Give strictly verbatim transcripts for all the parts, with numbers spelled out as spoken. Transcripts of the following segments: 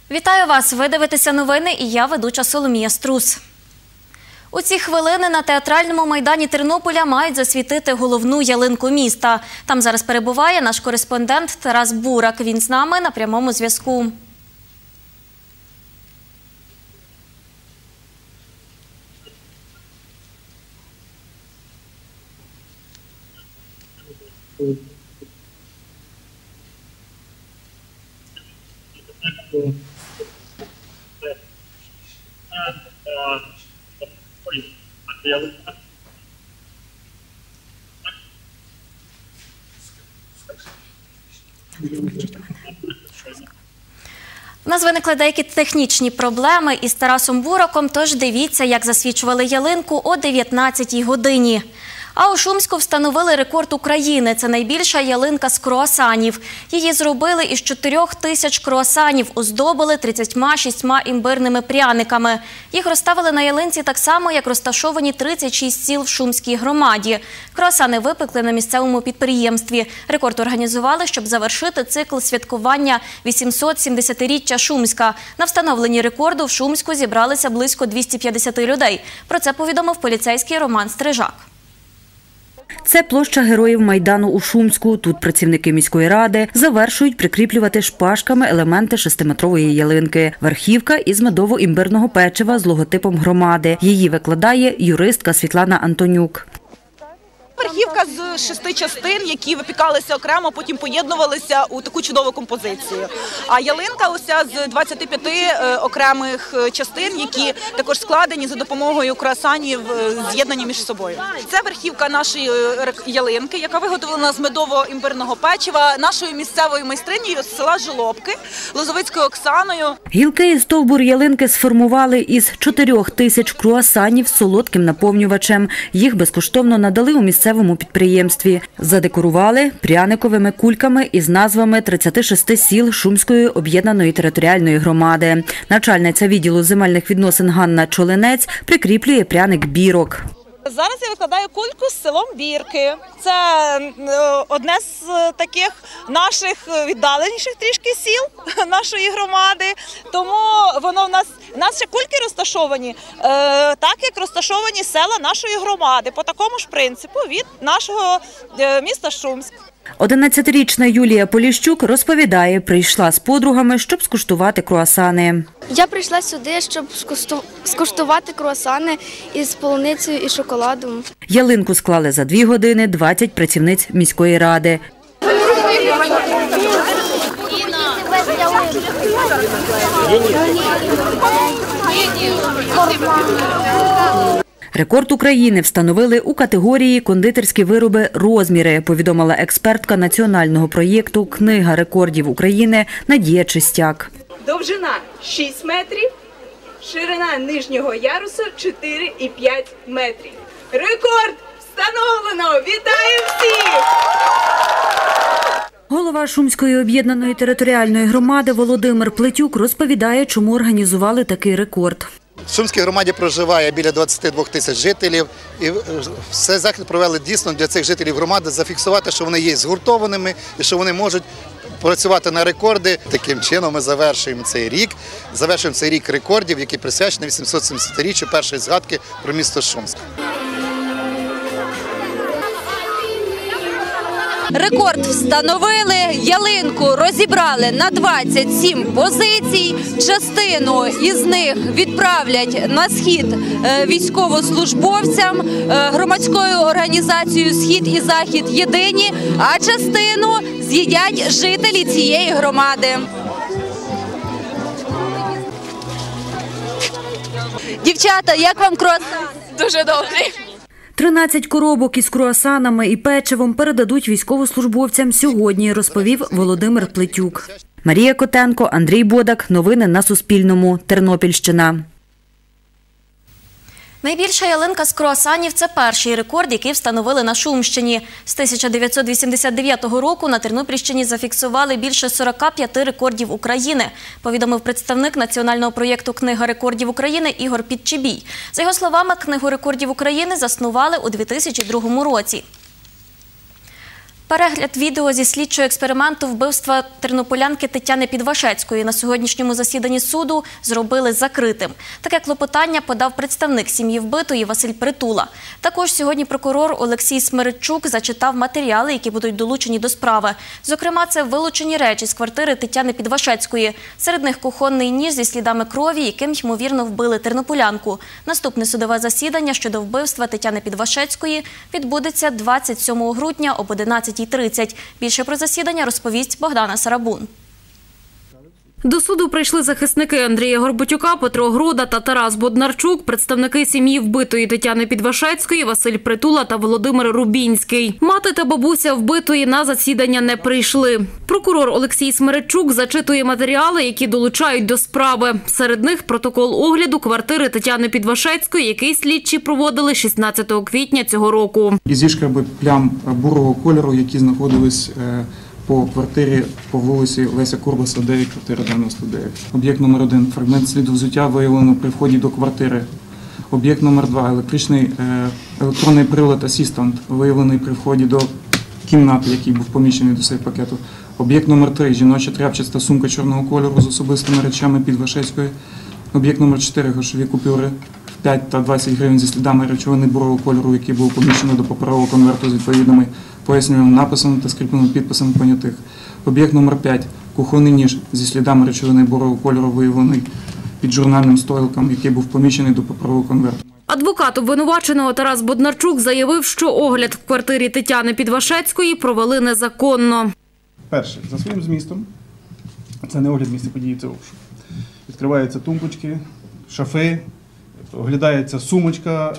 Вітаю вас! Ви дивитеся новини і я ведуча Соломія Струс. У ці хвилини на театральному майдані Тернополя мають засвітити головну ялинку міста. Там зараз перебуває наш кореспондент Тарас Бурак. Він з нами на прямому зв'язку. У нас виникли деякі технічні проблеми із Тарасом Бураком, тож дивіться, як засвічували ялинку о дев'ятнадцятій годині. А у Шумську встановили рекорд України. Це найбільша ялинка з круасанів. Її зробили із чотирьох тисяч круасанів, оздобили тридцятьма шістьма імбирними пряниками. Їх розставили на ялинці так само, як розташовані тридцять шість сіл в Шумській громаді. Круасани випекли на місцевому підприємстві. Рекорд організували, щоб завершити цикл святкування вісімсотсімдесятиріччя Шумська. На встановленні рекорду в Шумську зібралися близько двохсот п'ятдесят людей. Про це повідомив поліцейський Роман Стрижак. Це площа Героїв Майдану у Шумську. Тут працівники міської ради завершують прикріплювати шпажками елементи шестиметрової ялинки. Верхівка із медово-імбирного печива з логотипом громади. Її викладає юристка Світлана Антонюк. Верхівка з шести частин, які випікалися окремо, потім поєднувалися у таку чудову композицію. А ялинка уся з двадцяти п'яти окремих частин, які також складені за допомогою круасанів, з'єднані між собою. Це верхівка нашої ялинки, яка виготовлена з медово-імбирного печива нашою місцевою майстринею з села Жолобки, Лозовицькою Оксаною. Гілки і стовбур ялинки сформували із чотирьох тисяч круасанів з солодким наповнювачем. Їх безкоштовно надали у місцевому підприємстві. Задекорували пряниковими кульками із назвами тридцяти шести сіл Шумської об'єднаної територіальної громади. Начальниця відділу земельних відносин Ганна Чолинець прикріплює пряник бірок. Зараз я викладаю кульку з селом Бірки. Це одне з таких наших віддаленіших трішки сіл нашої громади. Тому воно в нас, в нас ще кульки розташовані, так як розташовані села нашої громади. По такому ж принципу від нашого міста Шумськ. одинадцятирічна Юлія Поліщук розповідає, прийшла з подругами, щоб скуштувати круасани. Я прийшла сюди, щоб скуштувати круасани із полуницею і шоколадом. Ялинку склали за дві години двадцять працівниць міської ради. Рекорд України встановили у категорії «Кондитерські вироби розміри», повідомила експертка національного проєкту «Книга рекордів України» Надія Чистяк. Довжина – шість метрів, ширина нижнього ярусу – чотири і п'ять метрів. Рекорд встановлено! Вітаю всіх! Голова Шумської об'єднаної територіальної громади Володимир Плетюк розповідає, чому організували такий рекорд. В Шумській громаді проживає біля двадцяти двох тисяч жителів, і цей захід провели дійсно для цих жителів громади зафіксувати, що вони є згуртованими і що вони можуть працювати на рекорди. Таким чином ми завершуємо цей рік, завершуємо цей рік рекордів, який присвячений вісімсотсімдесятиріччю першої згадки про місто Шумськ. Рекорд встановили, ялинку розібрали на двадцять сім позицій. Частину із них відправлять на схід військовослужбовцям, громадською організацією «Схід і Захід єдині», а частину з'їдять жителі цієї громади. Дівчата, як вам круасан? Дуже добре. тринадцять коробок із круасанами і печивом передадуть військовослужбовцям сьогодні, розповів Володимир Плетюк. Марія Котенко, Андрій Бодак. Новини на Суспільному. Тернопільщина. Найбільша ялинка з круасанів – це перший рекорд, який встановили на Шумщині. З тисяча дев'ятсот вісімдесят дев'ятого року на Тернопільщині зафіксували більше сорока п'яти рекордів України, повідомив представник національного проєкту «Книга рекордів України» Ігор Підчебій. За його словами, Книгу рекордів України заснували у дві тисячі другому році. Перегляд відео зі слідчого експерименту вбивства тернополянки Тетяни Підвашецької на сьогоднішньому засіданні суду зробили закритим. Таке клопотання подав представник сім'ї вбитої Василь Притула. Також сьогодні прокурор Олексій Смеречук зачитав матеріали, які будуть долучені до справи. Зокрема, це вилучені речі з квартири Тетяни Підвашецької. Серед них кухонний ніж зі слідами крові, яким, ймовірно, вбили тернополянку. Наступне судове засідання щодо вбивства Тетяни Підвашецької відбудеться двадцять сьомого грудня об одинадцятій тридцять. Більше про засідання розповість Богдана Сарабун. До суду прийшли захисники Андрія Горбатюка, Петро Грода та Тарас Боднарчук, представники сім'ї вбитої Тетяни Підвашецької, Василь Притула та Володимир Рубінський. Мати та бабуся вбитої на засідання не прийшли. Прокурор Олексій Смеречук зачитує матеріали, які долучають до справи. Серед них протокол огляду квартири Тетяни Підвашецької, який слідчі проводили шістнадцятого квітня цього року. Ізішка плям бурого кольору, які знаходились по квартирі по вулиці Леся Курбаса, дев'ять, квартира дев'яносто дев'ять. Об'єкт номер один. Фрагмент сліду взуття виявлено при вході до квартири. Об'єкт номер два. Електричний електронний прилад асістант виявлений при вході до кімнати, який був поміщений до сейф-пакету. Об'єкт номер три. Жіноча тряпчаста сумка чорного кольору з особистими речами Підвашецької. Об'єкт номер чотири. Грошові купюри п'ять та двадцять гривень зі слідами речовини бурого кольору, який був поміщено до паперового конверту з відповідними пояснювальним написом та скріпленим підписом понятих. Об'єкт номер п'ять. Кухонний ніж зі слідами речовини бурого кольору, виявлений під журнальним столиком, який був поміщений до паперового конверту. Адвокат обвинуваченого Тарас Боднарчук заявив, що огляд в квартирі Тетяни Підвашецької провели незаконно. Перше, за своїм змістом, це не огляд місця події, це обшук. Відкриваються тумбочки, шафи, оглядається сумочка.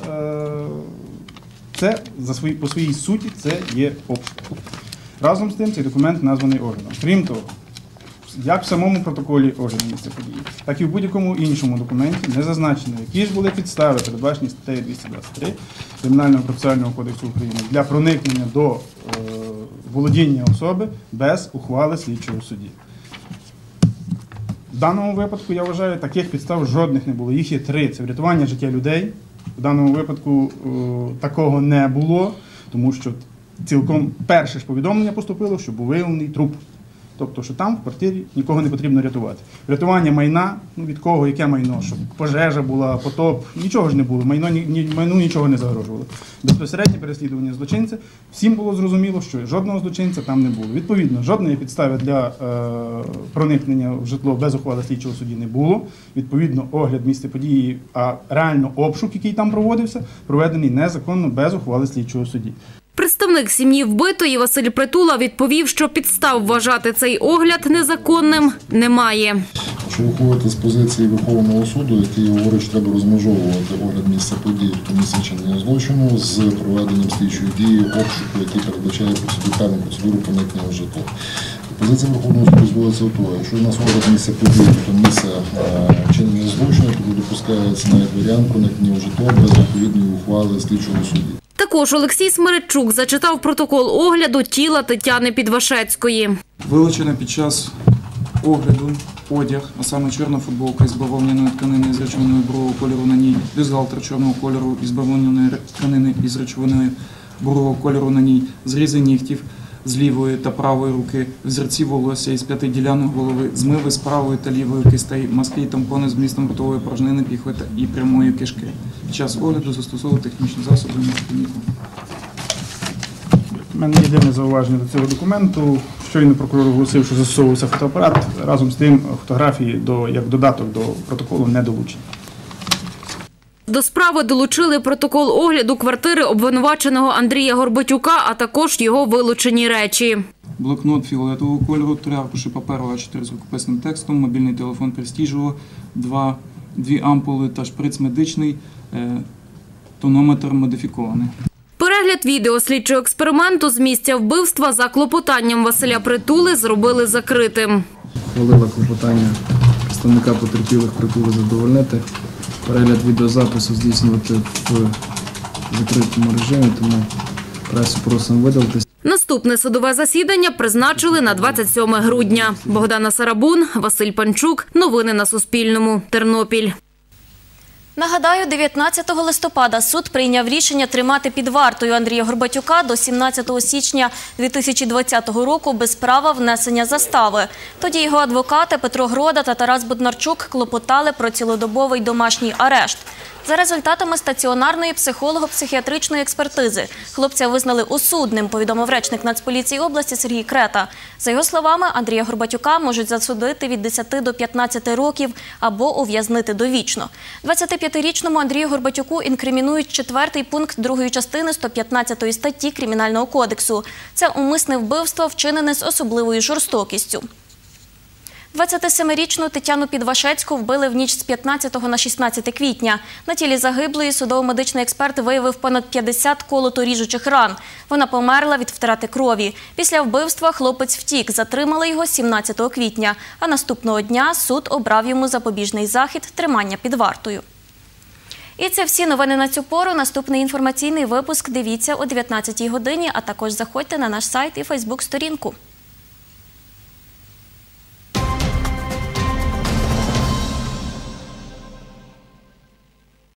Це за свої, по своїй суті це є обшук. Разом з тим цей документ названий оглядом. Крім того, як в самому протоколі огляду місця події, так і в будь-якому іншому документі не зазначено, які ж були підстави, передбачені статтею двісті двадцять три Кримінального процесуального кодексу України для проникнення до е, володіння особи без ухвали слідчого судді. В даному випадку, я вважаю, таких підстав жодних не було. Їх є три. Це врятування життя людей. В даному випадку о, такого не було, тому що цілком перше ж повідомлення поступило, що був виявлений труп. Тобто, що там в квартирі нікого не потрібно рятувати. Врятування майна, ну від кого, яке майно, щоб пожежа була, потоп, нічого ж не було, майно, ні, майну нічого не загрожувало. Безпосереднє переслідування злочинця, всім було зрозуміло, що жодного злочинця там не було. Відповідно, жодної підстави для е, проникнення в житло без ухвали слідчого судді не було. Відповідно, огляд місця події, а реально обшук, який там проводився, проведений незаконно без ухвали слідчого судді. Представник сім'ї вбитої Василь Притула відповів, що підстав вважати цей огляд незаконним немає. Якщо виходити з позиції Верховного суду, який говорить, що треба розмежовувати огляд місця події та місця вчинення злочину з проведенням слідчої дії обшуку, який передбачає певну процедуру проникнення в житло. Позиція Верховного суду зводиться до того, якщо у нас огляд місця події, то місце вчинення злочину, то допускається навіть варіант проникнення в житло без відповідної ухвали слідчого судді. Також Олексій Смеречук зачитав протокол огляду тіла Тетяни Підвашецької. Вилучено під час огляду одяг, а саме чорна футболка із бавовняної тканини із речовиною бурого кольору на ній, бюстгальтер чорного кольору із бавовняної тканини із речовиною бурого кольору на ній, зрізи нігтів з лівої та правої руки, взірці волосся із п'яти ділянок голови, змиви з правої та лівої кистей, маски і тампони з вмістом ротової порожнини, піхоти і прямої кишки. Під час огляду застосовували технічні засоби механіку. У мене єдине зауваження до цього документу. Щойно прокурор оголосив, що застосовувався фотоапарат. Разом з тим фотографії до, як додаток до протоколу не долучені. До справи долучили протокол огляду квартири обвинуваченого Андрія Горбатюка, а також його вилучені речі. Блокнот фіолетового кольору, три аркуші паперу а чотири з рукописним текстом, мобільний телефон Престіжово, два, дві ампули та шприц медичний, е, тонометр модифікований. Перегляд відео слідчого експерименту з місця вбивства за клопотанням Василя Притули зробили закритим. Хвалила клопотання представника потерпілих Притули задовольнити. Перегляд відеозапису здійснювати в закритому режимі, тому пресу просимо видалитись. Наступне судове засідання призначили на двадцять сьоме грудня. Богдана Сарабун, Василь Панчук. Новини на Суспільному. Тернопіль. Нагадаю, дев'ятнадцятого листопада суд прийняв рішення тримати під вартою Андрія Горбатюка до сімнадцятого січня дві тисячі двадцятого року без права внесення застави. Тоді його адвокати Петро Грода та Тарас Боднарчук клопотали про цілодобовий домашній арешт. За результатами стаціонарної психолого-психіатричної експертизи хлопця визнали осудним, повідомив речник Нацполіції області Сергій Крета. За його словами, Андрія Горбатюка можуть засудити від десяти до п'ятнадцяти років або ув'язнити довічно. двадцятип'ятирічному Андрію Горбатюку інкримінують четвертий пункт другої частини сто п'ятнадцятої статті Кримінального кодексу. Це умисне вбивство, вчинене з особливою жорстокістю. двадцятисемирічну Тетяну Підвашецьку вбили в ніч з п'ятнадцятого на шістнадцяте квітня. На тілі загиблої судово-медичний експерт виявив понад п'ятдесят колото-ріжучих ран. Вона померла від втрати крові. Після вбивства хлопець втік, затримали його сімнадцятого квітня. А наступного дня суд обрав йому запобіжний захід – тримання під вартою. І це всі новини на цю пору. Наступний інформаційний випуск дивіться о дев'ятнадцятій годині, а також заходьте на наш сайт і фейсбук-сторінку.